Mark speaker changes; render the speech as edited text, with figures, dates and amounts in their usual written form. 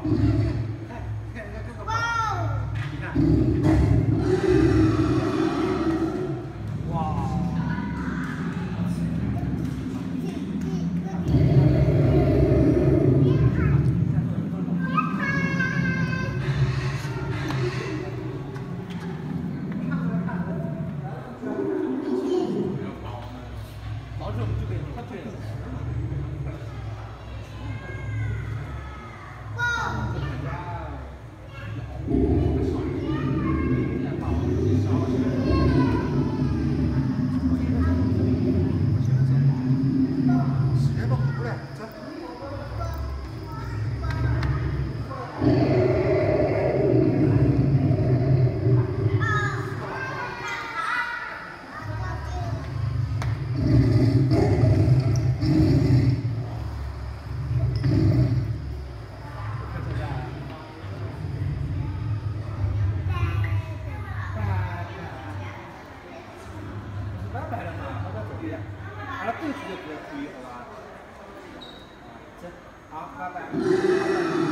Speaker 1: 看人家这个跑，你看，哇！老者就给他对了。 好了，过去就不要注意，好吧？走，好，拜拜。